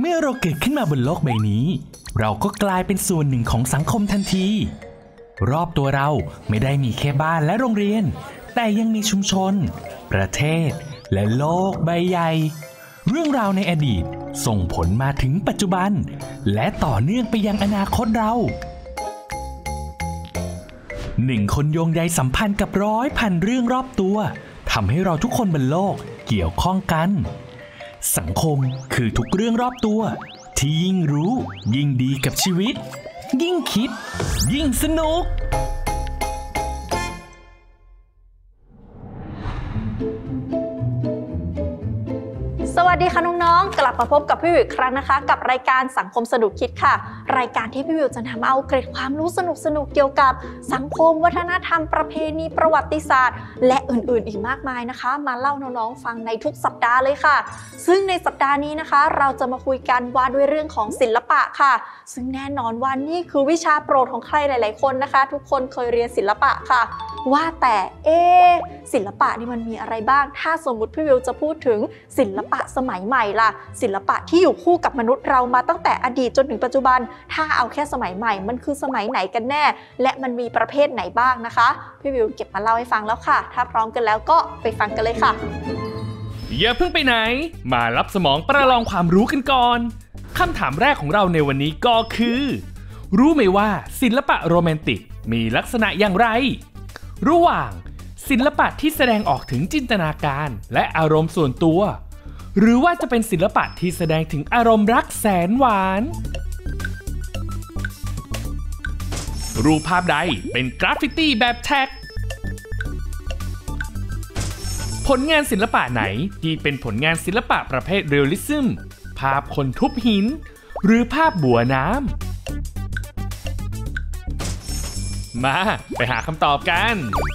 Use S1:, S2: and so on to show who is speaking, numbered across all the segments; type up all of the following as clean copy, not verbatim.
S1: เมื่อเราเกิดขึ้นมาบนโลกใบนี้เราก็กลายเป็นส่วนหนึ่งของสังคมทันทีรอบตัวเราไม่ได้มีแค่บ้านและโรงเรียนแต่ยังมีชุมชนประเทศและโลกใบใหญ่เรื่องราวในอดีตส่งผลมาถึงปัจจุบันและต่อเนื่องไปยังอนาคตเราหนึ่งคนโยงใยสัมพันธ์กับร้อยพันเรื่องรอบตัวทำให้เราทุกคนบนโลกเกี่ยวข้องกันสังคมคือทุกเรื่องรอบตัวที่ยิ่งรู้ยิ่งดีกับชีวิตยิ่งคิดยิ่งสนุก
S2: สวัสดีค่ะน้องๆกลับมาพบกับพี่วิวอีกครั้งนะคะกับรายการสังคมสนุกคิดค่ะรายการที่พี่วิวจะนำเอาเกร็ดความรู้สนุกๆเกี่ยวกับสังคมวัฒนธรรมประเพณีประวัติศาสตร์และอื่นๆอีกมากมายนะคะมาเล่าน้องๆฟังในทุกสัปดาห์เลยค่ะซึ่งในสัปดาห์นี้นะคะเราจะมาคุยกันว่าด้วยเรื่องของศิลปะค่ะซึ่งแน่นอนว่านี่คือวิชาโปรดของใครหลายๆคนนะคะทุกคนเคยเรียนศิลปะค่ะว่าแต่ศิลปะนี่มันมีอะไรบ้างถ้าสมมุติพี่วิวจะพูดถึงศิลปะสมัยใหม่ล่ะศิลปะที่อยู่คู่กับมนุษย์เรามาตั้งแต่อดีตจนถึงปัจจุบันถ้าเอาแค่สมัยใหม่มันคือสมัยไหนกันแน่และมันมีประเภทไหนบ้างนะคะพี่วิวเก็บมาเล่าให้ฟังแล้วค่ะถ้าพร้อมกันแล้วก็ไปฟังกันเลยค่ะ
S1: อย่าเพิ่งไปไหนมารับสมองประลองความรู้กันก่อนคำถามแรกของเราในวันนี้ก็คือรู้ไหมว่าศิลปะโรแมนติกมีลักษณะอย่างไรระหว่างศิลปะที่แสดงออกถึงจินตนาการและอารมณ์ส่วนตัวหรือว่าจะเป็นศิลปะที่แสดงถึงอารมณ์รักแสนหวานรูปภาพใดเป็นกราฟฟิตี้แบบแท็กผลงานศิลปะไหนที่เป็นผลงานศิลปะประเภทเรียลลิซึมภาพคนทุบหินหรือภาพบัวน้ำมาไปหาคำตอบกัน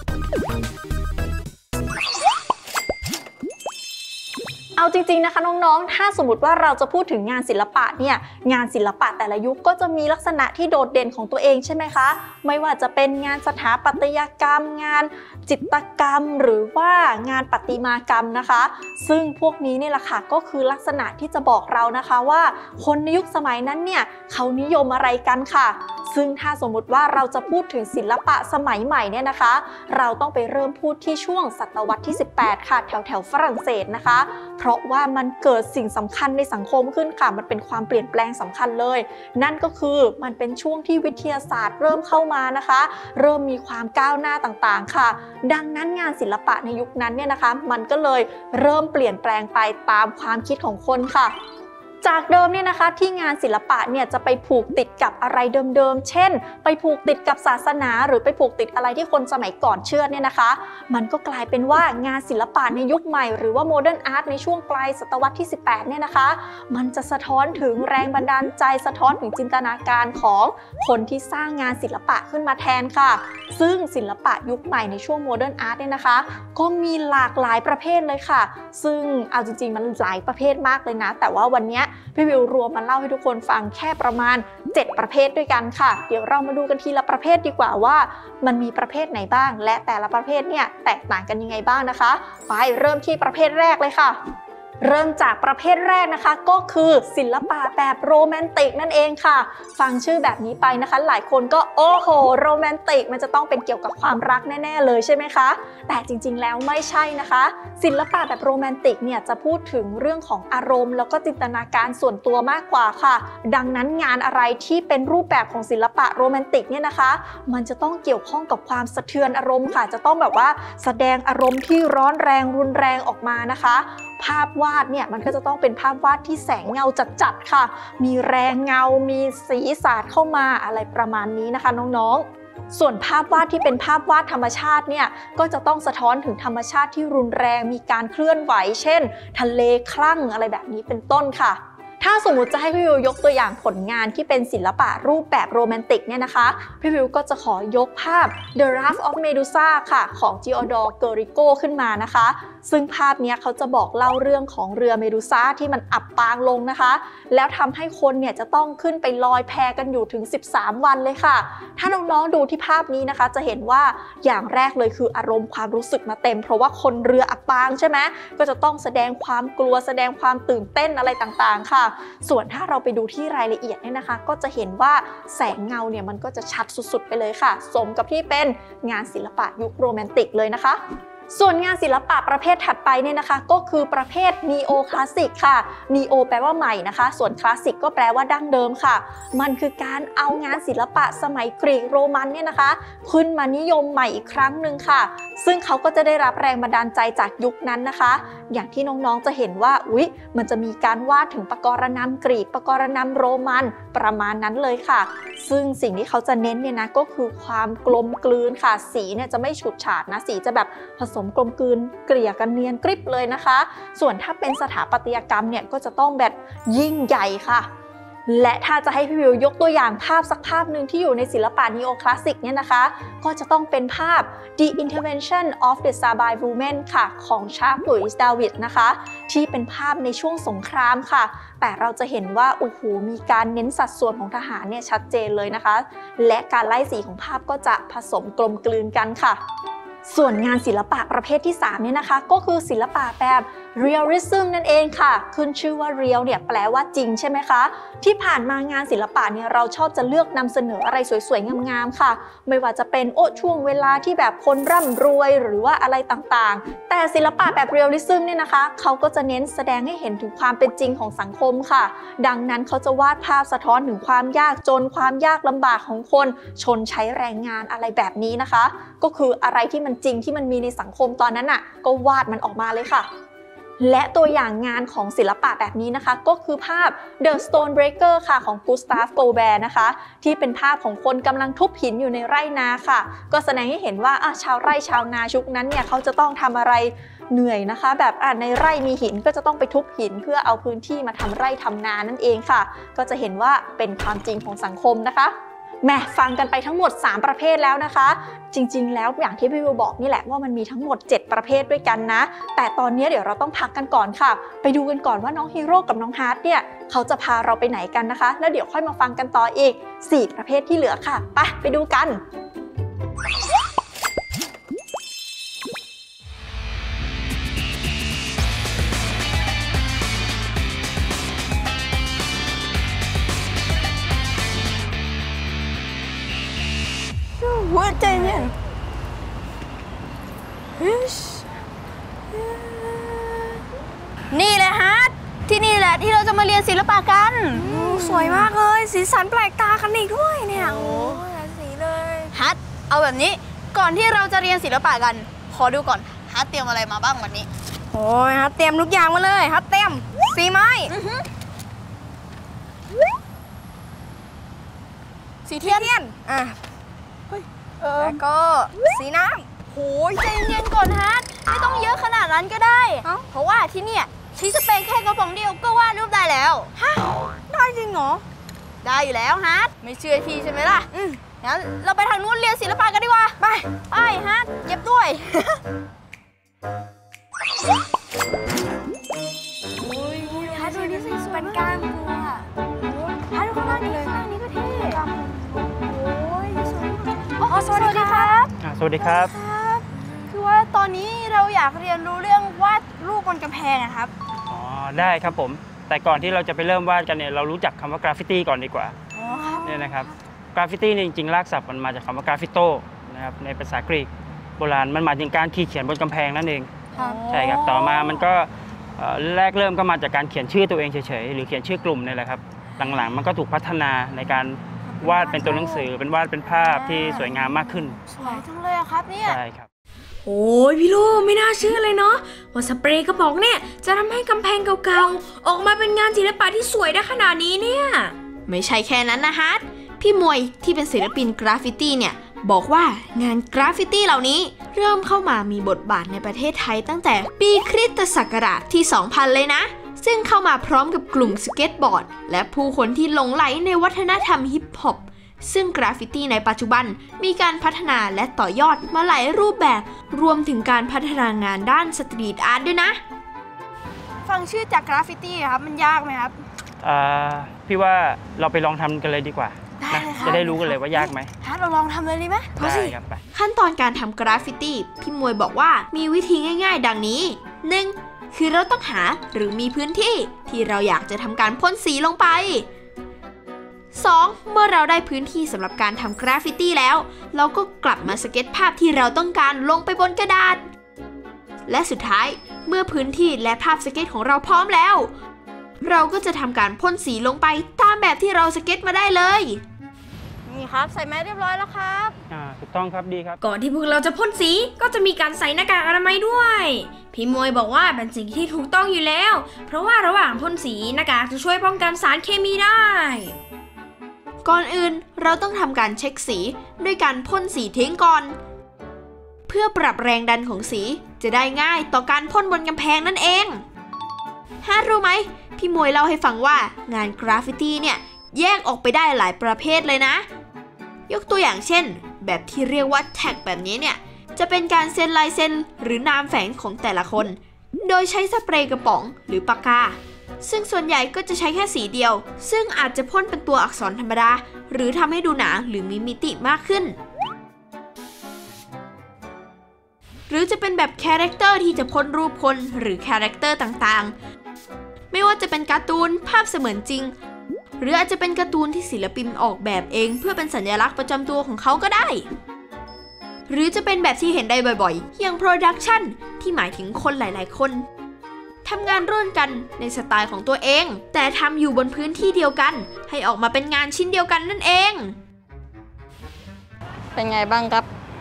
S2: เอาจริงๆนะคะน้องๆถ้าสมมติว่าเราจะพูดถึงงานศิลปะเนี่ยงานศิลปะแต่ละยุคก็จะมีลักษณะที่โดดเด่นของตัวเองใช่ไหมคะไม่ว่าจะเป็นงานสถาปัตยกรรมงานจิตรกรรมหรือว่างานประติมากรรมนะคะซึ่งพวกนี้นี่แหละค่ะก็คือลักษณะที่จะบอกเรานะคะว่าคนในยุคสมัยนั้นเนี่ยเขานิยมอะไรกันค่ะซึ่งถ้าสมมุติว่าเราจะพูดถึงศิลปะสมัยใหม่เนี่ยนะคะเราต้องไปเริ่มพูดที่ช่วงศตวรรษที่18ค่ะแถวฝรั่งเศสนะคะเพราะว่ามันเกิดสิ่งสำคัญในสังคมขึ้นค่ะมันเป็นความเปลี่ยนแปลงสำคัญเลยนั่นก็คือมันเป็นช่วงที่วิทยาศาสตร์เริ่มเข้ามานะคะเริ่มมีความก้าวหน้าต่างๆค่ะดังนั้นงานศิลปะในยุคนั้นเนี่ยนะคะมันก็เลยเริ่มเปลี่ยนแปลงไปตามความคิดของคนค่ะจากเดิมเนี่ยนะคะที่งานศิลปะเนี่ยจะไปผูกติดกับอะไรเดิมๆเช่นไปผูกติดกับศาสนาหรือไปผูกติดอะไรที่คนสมัยก่อนเชื่อเนี่ยนะคะมันก็กลายเป็นว่างานศิลปะในยุคใหม่หรือว่าโมเดิร์นอาร์ตในช่วงปลายศตวรรษที่18เนี่ยนะคะมันจะสะท้อนถึงแรงบันดาลใจสะท้อนถึงจินตนาการของคนที่สร้างงานศิลปะขึ้นมาแทนค่ะซึ่งศิลปะยุคใหม่ในช่วงโมเดิร์นอาร์ตเนี่ยนะคะก็มีหลากหลายประเภทเลยค่ะซึ่งเอาจริงๆมันหลายประเภทมากเลยนะแต่ว่าวันนี้พี่วิวรวมมาเล่าให้ทุกคนฟังแค่ประมาณ7ประเภทด้วยกันค่ะเดี๋ยวเรามาดูกันทีละประเภทดีกว่าว่ามันมีประเภทไหนบ้างและแต่ละประเภทเนี่ยแตกต่างกันยังไงบ้างนะคะไปเริ่มที่ประเภทแรกเลยค่ะเริ่มจากประเภทแรกนะคะก็คือศิลปะแบบโรแมนติกนั่นเองค่ะฟังชื่อแบบนี้ไปนะคะหลายคนก็โอ้โหโรแมนติกมันจะต้องเป็นเกี่ยวกับความรักแน่ๆเลยใช่ไหมคะแต่จริงๆแล้วไม่ใช่นะคะศิลปะแบบโรแมนติกเนี่ยจะพูดถึงเรื่องของอารมณ์แล้วก็จินตนาการส่วนตัวมากกว่าค่ะดังนั้นงานอะไรที่เป็นรูปแบบของศิลปะโรแมนติกเนี่ยนะคะมันจะต้องเกี่ยวข้องกับความสะเทือนอารมณ์ค่ะจะต้องแบบว่าแสดงอารมณ์ที่ร้อนแรงรุนแรงออกมานะคะภาพวาดเนี่ยมันก็จะต้องเป็นภาพวาดที่แสงเงาจัดๆค่ะมีแรงเงามีสีสาดเข้ามาอะไรประมาณนี้นะคะน้องๆส่วนภาพวาดที่เป็นภาพวาดธรรมชาติเนี่ยก็จะต้องสะท้อนถึงธรรมชาติที่รุนแรงมีการเคลื่อนไหวเช่นทะเลคลั่งอะไรแบบนี้เป็นต้นค่ะถ้าสมมุติจะให้พี่วิวยกตัวอย่างผลงานที่เป็นศิลปะรูปแบบโรแมนติกเนี่ยนะคะพี่วิวก็จะขอยกภาพ The Raft of Medusa ค่ะของ Giotto Gerico ขึ้นมานะคะซึ่งภาพนี้เขาจะบอกเล่าเรื่องของเรือเมดูซ่าที่มันอับปางลงนะคะแล้วทำให้คนเนี่ยจะต้องขึ้นไปลอยแพกันอยู่ถึง13 วันเลยค่ะถ้าน้องๆดูที่ภาพนี้นะคะจะเห็นว่าอย่างแรกเลยคืออารมณ์ความรู้สึกมาเต็มเพราะว่าคนเรืออับปางใช่ไหมก็จะต้องแสดงความกลัวแสดงความตื่นเต้นอะไรต่างๆค่ะส่วนถ้าเราไปดูที่รายละเอียดเนี่ยนะคะก็จะเห็นว่าแสงเงาเนี่ยมันก็จะชัดสุดๆไปเลยค่ะสมกับที่เป็นงานศิลปะยุคโรแมนติกเลยนะคะส่วนงานศิลปะประเภทถัดไปเนี่ยนะคะก็คือประเภทนีโอคลาสสิกค่ะนีโอแปลว่าใหม่นะคะส่วนคลาสสิกก็แปลว่าดั้งเดิมค่ะมันคือการเอางานศิลปะสมัยกรีกโรมันเนี่ยนะคะขึ้นมานิยมใหม่อีกครั้งหนึ่งค่ะซึ่งเขาก็จะได้รับแรงบันดาลใจจากยุคนั้นนะคะอย่างที่น้องๆจะเห็นว่ามันจะมีการวาดถึงปกรณำกรีกปกรณำโรมันประมาณนั้นเลยค่ะซึ่งสิ่งที่เขาจะเน้นเนี่ยนะก็คือความกลมกลืนค่ะสีเนี่ยจะไม่ฉูดฉาดนะสีจะแบบผสมกลมกลืนเกลี่ยกันเนียนกริบเลยนะคะส่วนถ้าเป็นสถาปัตยกรรมเนี่ยก็จะต้องแบบยิ่งใหญ่ค่ะและถ้าจะให้พี่วิวยกตัวอย่างภาพสักภาพหนึ่งที่อยู่ในศิลปะนีโอคลาสสิกเนี่ยนะคะก็จะต้องเป็นภาพ The Intervention of the Sabine Women ค่ะของชาร์ลส์ ดาวิดนะคะที่เป็นภาพในช่วงสงครามค่ะแต่เราจะเห็นว่ามีการเน้นสัดส่วนของทหารเนี่ยชัดเจนเลยนะคะและการไล่สีของภาพก็จะผสมกลมกลืนกันค่ะส่วนงานศิลปะประเภทที่3เนี่ยนะคะก็คือศิลปะแบบ realism นั่นเองค่ะขึ้นชื่อว่า real เนี่ยแปลว่าจริงใช่ไหมคะที่ผ่านมางานศิลปะเนี่ยเราชอบจะเลือกนำเสนออะไรสวยๆงามๆค่ะไม่ว่าจะเป็นช่วงเวลาที่แบบคนร่ำรวยหรือว่าอะไรต่างๆแต่ศิลปะแบบ realism เนี่ยนะคะเขาก็จะเน้นแสดงให้เห็นถึงความเป็นจริงของสังคมค่ะดังนั้นเขาจะวาดภาพสะท้อนถึงความยากจนความยากลำบากของคนชนใช้แรงงานอะไรแบบนี้นะคะก็คืออะไรที่มันจริงที่มันมีในสังคมตอนนั้นน่ะก็วาดมันออกมาเลยค่ะและตัวอย่างงานของศิลปะแบบนี้นะคะก็คือภาพ The Stonebreaker ค่ะของกูสตาฟ โกแบร์นะคะที่เป็นภาพของคนกำลังทุบหินอยู่ในไร่นาค่ะก็แสดงให้เห็นว่าชาวไร่ชาวนาชุกนั้นเนี่ยเขาจะต้องทำอะไรเหนื่อยนะคะแบบในไร่มีหินก็จะต้องไปทุบหินเพื่อเอาพื้นที่มาทำไร่ทำนานั่นเองค่ะก็จะเห็นว่าเป็นความจริงของสังคมนะคะแม่ฟังกันไปทั้งหมด3ประเภทแล้วนะคะจริงๆแล้วอย่างที่พี่วิวบอกนี่แหละว่ามันมีทั้งหมด7ประเภทด้วยกันนะแต่ตอนนี้เดี๋ยวเราต้องพักกันก่อนค่ะไปดูกันก่อนว่าน้องฮีโร่กับน้องฮาร์ทเนี่ยเขาจะพาเราไปไหนกันนะคะแล้วเดี๋ยวค่อยมาฟังกันต่ออีก4ประเภทที่เหลือค่ะไปดูกัน
S3: หัวใจเนี่ยนี่แหละฮัทที่นี่แหละที่เราจะมาเรียนศิลปะกันสวยมากเลยสีสันแปลกตากันอีกด้วยเนี่ยโอ้หลายสีเลยฮัทเอาแบบนี้ก่อนที่เราจะเรียนศิลปะกันขอดูก่อนฮัทเตรียมอะไรมาบ้างวันนี้โอ้ยฮัทเตรียมทุกอย่างมาเลยฮัทเตรียมสีไม้สีเทียนแล้วก็สีน้ำโหยใจเย็นๆก่อนฮัทไม่ต้องเยอะขนาดนั้นก็ได้เพราะว่าที่เนี่ยใช้สเปรย์แค่กระป๋องเดียวก็วาดรูปได้แล้วฮะได้จริงเหรอได้อยู่แล้วฮัทไม่เชื่อพี่ใช่ไหมล่ะงั้นเราไปทางนู้นเรียนศิลปะกันดีกว่าไปฮัทเก็บด้วยฮัทดูดิสเป็นกล้ามตัวฮัทดูข้างล่างนี่ข้างนี้ก็เท่สวัสดีครับ
S4: สวัสดีครับ
S3: คือว่าตอนนี้เราอยากเรียนรู้เรื่องวาดรูปบนกำแพงนะครับ
S4: ได้ครับผมแต่ก่อนที่เราจะไปเริ่มวาดกันเนี่ยเรารู้จักคำว่ากราฟฟิตี้ก่อนดีกว่าเนี่ยนะครับกราฟฟิตี้จริงๆรากศัพท์มันมาจากคำว่ากราฟฟิโตนะครับในภาษากรีกโบราณมันหมายถึงการขีดเขียนบนกำแพงนั่นเองใช่ครับต่อมามันก็แรกเริ่มก็มาจากการเขียนชื่อตัวเองเฉยๆหรือเขียนชื่อกลุ่มนี่แหละครับหลังๆมันก็ถูกพัฒนาในการวาดเป็นตัวหนังสือเป็นวาดเป็นภาพที่สวยงามมากขึ้น
S3: สวยจังเลยครับเนี่ย
S4: ใช่ครับ
S5: โอ้ยพี่ลูกไม่น่าเชื่อเลยเนาะว่าสเปรย์กระป๋องเนี่ยจะทำให้กำแพงเก่าๆออกมาเป็นงานศิลปะที่สวยได้ขนาดนี้เนี่ย
S6: ไม่ใช่แค่นั้นนะฮัทพี่มวยที่เป็นศิลปินกราฟฟิตี้เนี่ยบอกว่างานกราฟฟิตี้เหล่านี้เริ่มเข้ามามีบทบาทในประเทศไทยตั้งแต่ปีคริสตศักราชที่ 2000 เลยนะซึ่งเข้ามาพร้อมกับกลุ่มสเก็ตบอร์ดและผู้คนที่หลงไหลในวัฒนธรรมฮิปฮอปซึ่งกราฟฟิตี้ในปัจจุบันมีการพัฒนาและต่อยอดมาหลายรูปแบบรวมถึงการพัฒนางานด้านสตรีทอาร์ตด้วยนะ
S3: ฟังชื่อจากกราฟฟิตี้ครับมันยากไหมครับ
S4: พี่ว่าเราไปลองทำกันเลยดีกว่านะจะได้รู้กันเลยว่ายากไหม
S3: เราลองทำเลยดีไหม
S4: ได้ครับไป
S6: ขั้นตอนการทำกราฟฟิตี้พี่มวยบอกว่ามีวิธีง่ายๆดังนี้ 1. คือเราต้องหาหรือมีพื้นที่ที่เราอยากจะทำการพ่นสีลงไป 2. เมื่อเราได้พื้นที่สำหรับการทำกราฟฟิตี้แล้วเราก็กลับมาสเก็ตภาพที่เราต้องการลงไปบนกระดาษและสุดท้ายเมื่อพื้นที่และภาพสเก็ตของเราพร้อมแล้วเราก็จะทำการพ่นสีลงไปตามแบบที่เราสเก็ตมาได้เลย
S3: นี่ครับใส่แมสเรียบร้อยแล้วครับ
S4: ถูกต้องครับดีครับ
S5: ก่อนที่พวกเราจะพ่นสีก็จะมีการใส่หน้ากากอนามัยด้วยพี่มวยบอกว่าเป็นสิ่งที่ถูกต้องอยู่แล้วเพราะว่าระหว่างพ่นสีหน้ากากจะช่วยป้องกันสารเคมีได้
S6: ก่อนอื่นเราต้องทำการเช็คสีด้วยการพ่นสีทิ้งก่อนเพื่อปรับแรงดันของสีจะได้ง่ายต่อการพ่นบนกำแพงนั่นเองรู้ไหมพี่มวยเล่าให้ฟังว่างานกราฟฟิตี้เนี่ยแยกออกไปได้หลายประเภทเลยนะยกตัวอย่างเช่นแบบที่เรียกว่าแท็กแบบนี้เนี่ยจะเป็นการเซ็นลายเซ็นหรือนามแฝงของแต่ละคนโดยใช้สเปรย์กระป๋องหรือปากกาซึ่งส่วนใหญ่ก็จะใช้แค่สีเดียวซึ่งอาจจะพ่นเป็นตัวอักษรธรรมดาหรือทำให้ดูหนาหรือมีมิติมากขึ้นหรือจะเป็นแบบคาแรคเตอร์ที่จะพ่นรูปคนหรือคาแรคเตอร์ต่างๆไม่ว่าจะเป็นการ์ตูนภาพเสมือนจริงหรืออาจจะเป็นการ์ตูนที่ศิลปินออกแบบเองเพื่อเป็นสัญลักษณ์ประจำตัวของเขาก็ได้หรือจะเป็นแบบที่เห็นได้บ่อยๆอย่างโปรดักชันที่หมายถึงคนหลายๆคนทำงานร่วมกันในสไตล์ของตัวเองแต่ทำอยู่บนพื้นที่เดียวกันให้ออกมาเป็นงานชิ้นเดียวกันนั่นเอง
S3: เป็นไงบ้างครับ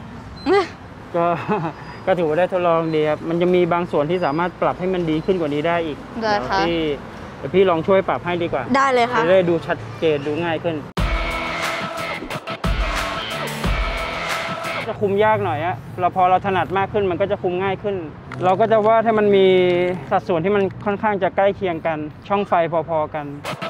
S4: ก็ถือว่าได้ทดลองดีครับมันจะมีบางส่วนที่สามารถปรับให้มันดีขึ้นกว่านี้ได้อีก
S3: ได้ค่ะ
S4: เดี๋ยวพี่ลองช่วยปรับให้ดีกว่า
S3: ได้เลยค่ะ
S4: จะได้ดูชัดเจนดูง่ายขึ้นจะคุมยากหน่อยอะพอเราถนัดมากขึ้นมันก็จะคุมง่ายขึ้นเราก็จะวาดให้มันมีสัดส่วนที่มันค่อนข้างจะใกล้เคียงกันช่องไฟพอๆกัน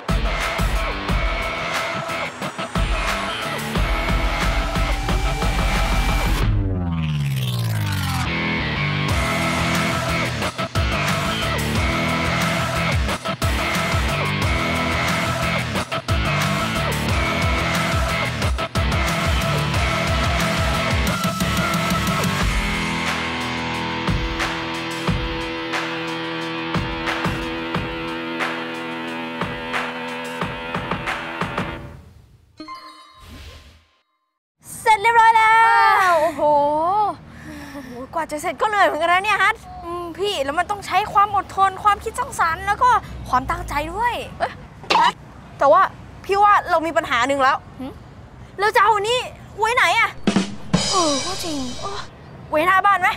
S3: กว่าจะเสร็จก็เหนื่อยเหมือนกันนะเนี่ยฮัทพี่แล้วมันต้องใช้ความอดทนความคิดสร้างสรรค์แล้วก็ความตั้งใจด้วยฮัทแต่ว่าพี่ว่าเรามีปัญหาหนึ่งแล้วเราจะเอาอันนี้ไว้ไหนอะก็จริงไว้หน้าบ้านไหม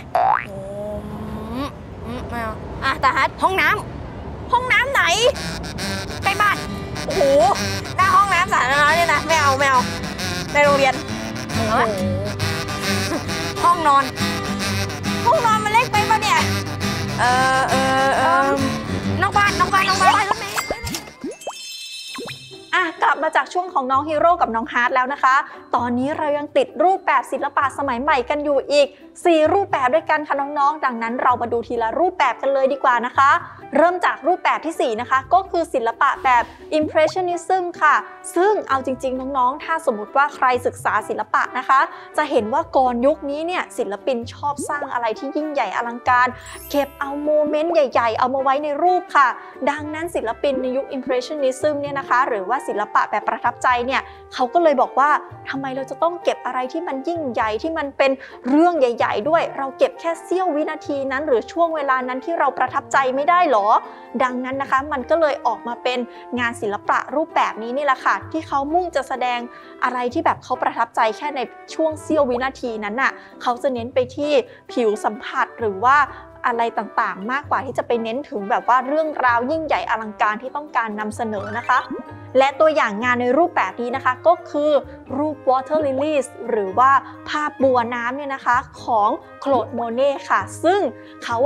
S3: ไม่เอาแต่ฮัทห้องน้ำไหนใกล้บ้านโอ้โหหน้าห้องน้ำสาธารณะเนี่ยนะไม่เอาในโรงเรียนห้องนอนมันเล็กไปป่ะเนี่ยน้องบ้าน
S2: กลับมาจากช่วงของน้องฮีโร่กับน้องฮาร์ทแล้วนะคะตอนนี้เรายังติดรูปแบบศิลปะสมัยใหม่กันอยู่อีก4รูปแบบด้วยกันค่ะน้องๆดังนั้นเรามาดูทีละรูปแบบกันเลยดีกว่านะคะเริ่มจากรูปแบบที่4นะคะก็คือศิลปะแบบ Impressionism ค่ะซึ่งเอาจริงๆน้องๆถ้าสมมติว่าใครศึกษาศิลปะนะคะจะเห็นว่าก่อนยุคนี้เนี่ยศิลปินชอบสร้างอะไรที่ยิ่งใหญ่อลังการเก็บเอาโมเมนต์ใหญ่ๆเอามาไว้ในรูปค่ะดังนั้นศิลปินในยุค Impressionism เนี่ยนะคะหรือว่าศิลปะแบบประทับใจเนี่ยเขาก็เลยบอกว่าทำไมเราจะต้องเก็บอะไรที่มันยิ่งใหญ่ที่มันเป็นเรื่องใหญ่ๆด้วยเราเก็บแค่เสี้ยววินาทีนั้นหรือช่วงเวลานั้นที่เราประทับใจไม่ได้หรอดังนั้นนะคะมันก็เลยออกมาเป็นงานศิลปะรูปแบบนี้นี่แหละค่ะที่เขามุ่งจะแสดงอะไรที่แบบเขาประทับใจแค่ในช่วงเสี้ยววินาทีนั้นน่ะเขาจะเน้นไปที่ผิวสัมผัสหรือว่าอะไรต่างๆมากกว่าที่จะไปเน้นถึงแบบว่าเรื่องราวยิ่งใหญ่อลังการที่ต้องการนำเสนอนะคะและตัวอย่างงานในรูปแบบนี้นะคะก็คือรูป Water Lilies หรือว่าภาพบัวน้ำเนี่ยนะคะของโคลดโมเน่ค่ะซึ่งเขา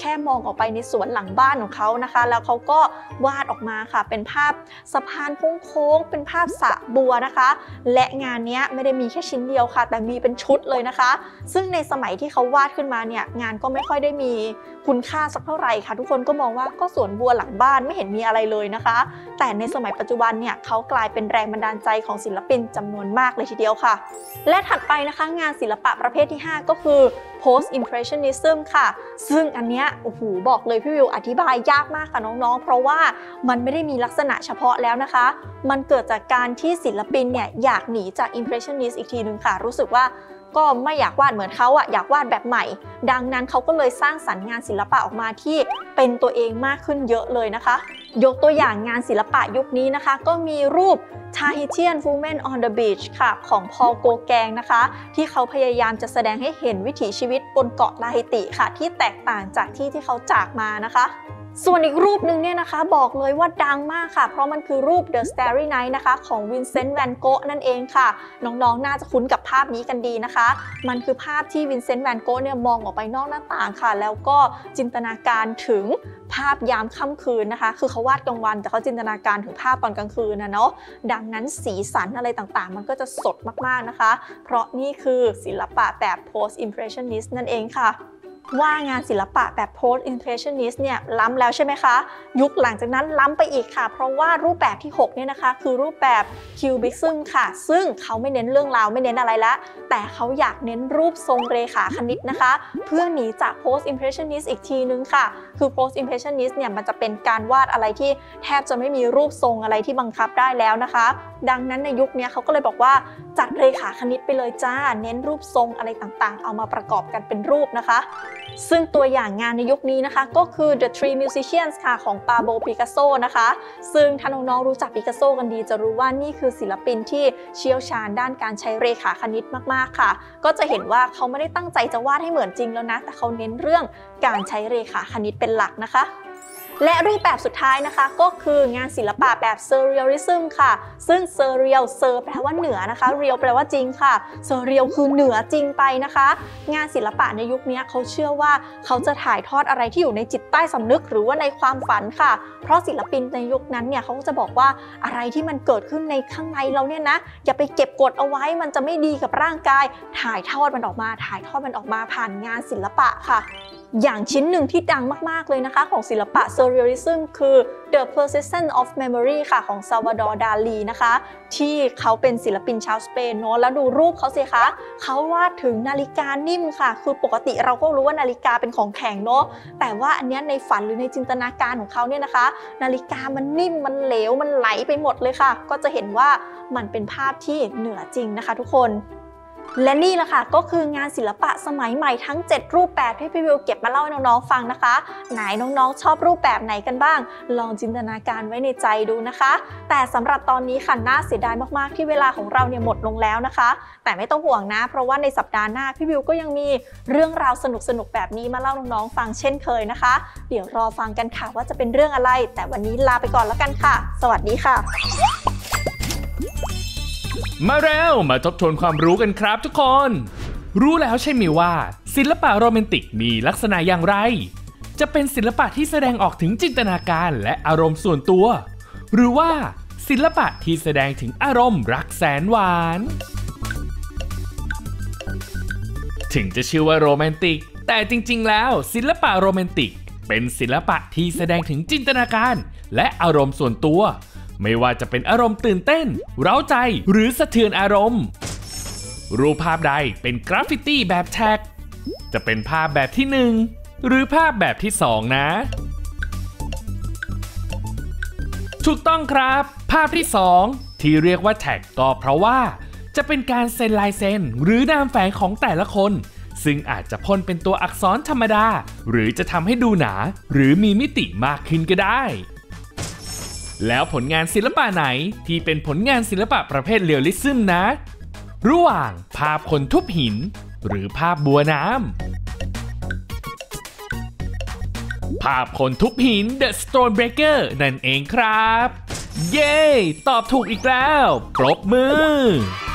S2: แค่มองออกไปในสวนหลังบ้านของเขานะคะแล้วเขาก็วาดออกมาค่ะเป็นภาพสะพานโค้งๆเป็นภาพสระบัวนะคะและงานนี้ไม่ได้มีแค่ชิ้นเดียวค่ะแต่มีเป็นชุดเลยนะคะซึ่งในสมัยที่เขาวาดขึ้นมาเนี่ยงานก็ไม่ค่อยได้มีคุณค่าสักเท่าไหร่ค่ะทุกคนก็มองว่าก็สวนบัวหลังบ้านไม่เห็นมีอะไรเลยนะคะแต่ในสมัยปัจจุบันเนี่ยเขากลายเป็นแรงบันดาลใจของศิลปินจำนวนมากเลยทีเดียวค่ะและถัดไปนะคะงานศิลปะประเภทที่ 5 ก็คือ post impressionism ค่ะซึ่งอันเนี้ยโอ้โหบอกเลยพี่วิวอธิบายยากมากค่ะน้องๆเพราะว่ามันไม่ได้มีลักษณะเฉพาะแล้วนะคะมันเกิดจากการที่ศิลปินเนี่ยอยากหนีจาก impressionist อีกทีนึงค่ะรู้สึกว่าก็ไม่อยากวาดเหมือนเขาอยากวาดแบบใหม่ดังนั้นเขาก็เลยสร้างสรรค์งานศิลปะออกมาที่เป็นตัวเองมากขึ้นเยอะเลยนะคะยกตัวอย่างงานศิลปะยุคนี้นะคะก็มีรูป Tahitian Women on the Beach ค่ะของพอล โกแกงนะคะที่เขาพยายามจะแสดงให้เห็นวิถีชีวิตบนเกาะลาฮิติค่ะที่แตกต่างจากที่เขาจากมานะคะส่วนอีกรูปหนึ่งเนี่ยนะคะบอกเลยว่าดังมากค่ะเพราะมันคือรูป The Starry Night นะคะของวินเซนต์ แวนโกะนั่นเองค่ะน้องๆน่าจะคุ้นกับภาพนี้กันดีนะคะมันคือภาพที่วินเซนต์ แวนโกะเนี่ยมองออกไปนอกหน้าต่างค่ะแล้วก็จินตนาการถึงภาพยามค่ำคืนนะคะคือเขาวาดกลางวันแต่เขาจินตนาการถึงภาพตอนกลางคืนนะเนาะดังนั้นสีสันอะไรต่างๆมันก็จะสดมากๆนะคะเพราะนี่คือศิลปะแบบ post impressionist นั่นเองค่ะว่างานศิลปะแบบ post impressionist เนี่ยล้ำแล้วใช่ไหมคะยุคหลังจากนั้นล้ำไปอีกค่ะเพราะว่ารูปแบบที่6เนี่ยนะคะคือรูปแบบ cubism ค่ะซึ่งเขาไม่เน้นเรื่องราวไม่เน้นอะไรละแต่เขาอยากเน้นรูปทรงเรขาคณิตนะคะเพื่อหนีจาก post impressionist อีกทีนึงค่ะคือ post impressionist เนี่ยมันจะเป็นการวาดอะไรที่แทบจะไม่มีรูปทรงอะไรที่บังคับได้แล้วนะคะดังนั้นในยุคนี้เขาก็เลยบอกว่าจัดเรขาคณิตไปเลยจ้าเน้นรูปทรงอะไรต่างๆเอามาประกอบกันเป็นรูปนะคะซึ่งตัวอย่างงานในยุคนี้นะคะก็คือ The Three Musicians ค่ะของปาโบ ปิกัสโซนะคะซึ่งถ้าน้องๆรู้จักปิกัสโซกันดีจะรู้ว่านี่คือศิลปินที่เชี่ยวชาญด้านการใช้เรขาคณิตมากๆค่ะก็จะเห็นว่าเขาไม่ได้ตั้งใจจะวาดให้เหมือนจริงแล้วนะแต่เขาเน้นเรื่องการใช้เรขาคณิตเป็นหลักนะคะและรูปแบบสุดท้ายนะคะก็คืองานศิลปะแบบ Surrealism ค่ะซึ่ง Surreal แปลว่าเหนือนะคะ Real แปลว่าจริงค่ะ Surreal คือเหนือจริงไปนะคะงานศิลปะในยุคนี้เขาเชื่อว่าเขาจะถ่ายทอดอะไรที่อยู่ในจิตใต้สำนึกหรือว่าในความฝันค่ะเพราะศิลปินในยุคนั้นเนี่ยเขาก็จะบอกว่าอะไรที่มันเกิดขึ้นในข้างในเราเนี่ยนะอย่าไปเก็บกดเอาไว้มันจะไม่ดีกับร่างกายถ่ายทอดมันออกมาผ่านงานศิลปะค่ะอย่างชิ้นหนึ่งที่ดังมากๆเลยนะคะของศิลปะ Surrealism คือ The Persistence of Memory ค่ะของซาวาดอร์ ดาลีนะคะที่เขาเป็นศิลปินชาวสเปนเนาะแล้วดูรูปเขาสิคะเขาวาดถึงนาฬิกานิ่มค่ะคือปกติเราก็รู้ว่านาฬิกาเป็นของแข็งเนาะแต่ว่าอันนี้ในฝันหรือในจินตนาการของเขาเนี่ยนะคะนาฬิกามันนิ่มมันเหลวมันไหลไปหมดเลยค่ะก็จะเห็นว่ามันเป็นภาพที่เหนือจริงนะคะทุกคนและนี่แหละค่ะก็คืองานศิลปะสมัยใหม่ทั้ง7รูปแบบที่พี่วิวเก็บมาเล่าให้น้องๆฟังนะคะไหนน้องๆชอบรูปแบบไหนกันบ้างลองจินตนาการไว้ในใจดูนะคะแต่สำหรับตอนนี้ค่ะน่าเสียดายมากๆที่เวลาของเราเนี่ยหมดลงแล้วนะคะแต่ไม่ต้องห่วงนะเพราะว่าในสัปดาห์หน้าพี่วิวก็ยังมีเรื่องราวสนุกๆแบบนี้มาเล่าน้องๆฟังเช่นเคยนะคะเดี๋ยวรอฟังกันค่ะว่าจะเป็นเรื่องอะไรแต่วันนี้ลาไปก่อนแล้วกันค่ะสวัสดีค่ะ
S1: มาแล้วมาทบทวนความรู้กันครับทุกคนรู้แล้วใช่ไหมว่าศิลปะโรแมนติกมีลักษณะอย่างไรจะเป็นศิลปะที่แสดงออกถึงจินตนาการและอารมณ์ส่วนตัวหรือว่าศิลปะที่แสดงถึงอารมณ์รักแสนหวานถึงจะชื่อว่าโรแมนติกแต่จริงๆแล้วศิลปะโรแมนติกเป็นศิลปะที่แสดงถึงจินตนาการและอารมณ์ส่วนตัวไม่ว่าจะเป็นอารมณ์ตื่นเต้นเร้าใจหรือสะเทือนอารมณ์รูปภาพใดเป็นกราฟฟิตี้แบบแท็กจะเป็นภาพแบบที่1หรือภาพแบบที่2นะถูกต้องครับภาพที่2ที่เรียกว่าแท็กก็เพราะว่าจะเป็นการเซ็นลายเซ็นหรือนามแฝงของแต่ละคนซึ่งอาจจะพ่นเป็นตัวอักษรธรรมดาหรือจะทำให้ดูหนาหรือมีมิติมากขึ้นก็ได้แล้วผลงานศิลปะไหนที่เป็นผลงานศิลปะประเภทเรียลลิซึมนะระหว่างภาพคนทุบหินหรือภาพบัวน้ำภาพคนทุบหิน The Stone Breaker นั่นเองครับเย้ตอบถูกอีกแล้วปรบมือ